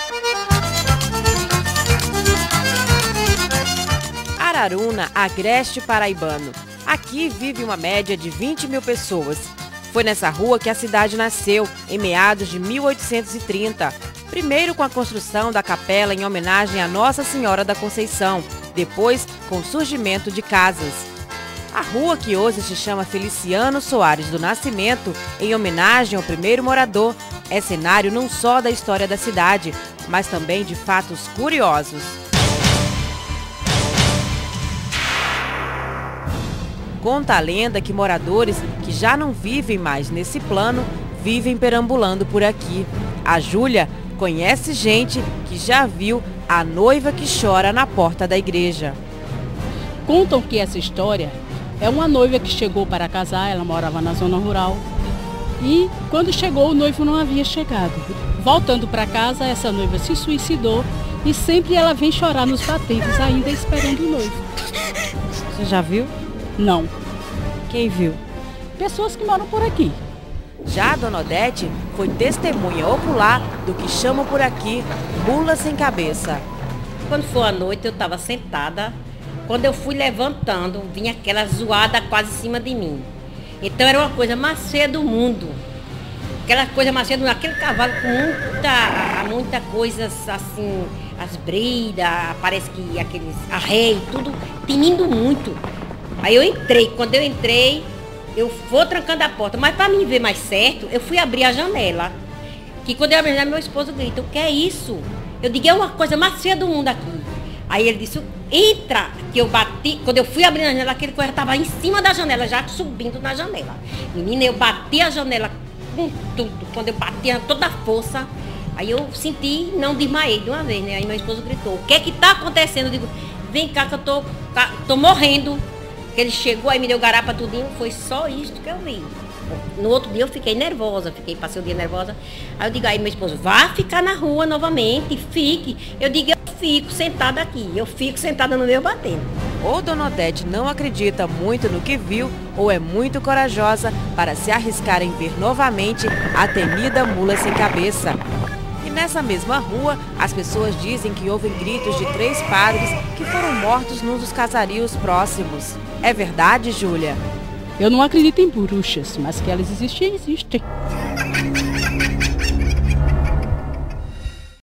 Araruna, agreste paraibano. Aqui vive uma média de 20 mil pessoas. Foi nessa rua que a cidade nasceu, em meados de 1830. Primeiro com a construção da capela em homenagem a Nossa Senhora da Conceição, depois com o surgimento de casas. A rua, que hoje se chama Feliciano Soares do Nascimento, em homenagem ao primeiro morador, é cenário não só da história da cidade, mas também de fatos curiosos. Conta a lenda que moradores que já não vivem mais nesse plano vivem perambulando por aqui. A Júlia conhece gente que já viu a noiva que chora na porta da igreja. Contam que essa história é uma noiva que chegou para casar, ela morava na zona rural. E quando chegou, o noivo não havia chegado. Voltando para casa, essa noiva se suicidou e sempre ela vem chorar nos batentes, ainda esperando o noivo. Você já viu? Não. Quem viu? Pessoas que moram por aqui. Já a Dona Odete foi testemunha ocular do que chamam por aqui mula sem cabeça. Quando foi à noite, eu estava sentada. Quando eu fui levantando, vinha aquela zoada quase em cima de mim. Então era uma coisa mais feia do mundo. Aquela coisa mais feia do mundo. Aquele cavalo com muita coisa assim, as bridas, parece que aqueles arreios, tudo tinindo muito. Aí eu entrei, quando eu entrei, eu vou trancando a porta, mas para mim ver mais certo, eu fui abrir a janela. Que quando eu abri a janela, meu esposo grita: o que é isso? Eu digo: é uma coisa mais feia do mundo aqui. Aí ele disse: entra, que eu bati, quando eu fui abrir a janela, aquele coisa estava em cima da janela, já subindo na janela. Menina, eu bati a janela com tudo, quando eu bati toda a força, aí eu senti, não desmaiei de uma vez, né? Aí meu esposo gritou: o que é que tá acontecendo? Eu digo: vem cá que eu tô morrendo. Ele chegou, aí me deu garapa tudinho, foi só isso que eu vi. No outro dia eu fiquei nervosa, passei o dia nervosa. Aí eu digo: aí meu esposo, vá ficar na rua novamente, fique. Eu digo: eu fico sentada aqui, eu fico sentada no meu batendo. Ou Dona Odete não acredita muito no que viu, ou é muito corajosa para se arriscar em ver novamente a temida mula sem cabeça. E nessa mesma rua, as pessoas dizem que ouvem gritos de 3 padres que foram mortos num dos casarios próximos. É verdade, Júlia? Eu não acredito em bruxas, mas que elas existem, existem.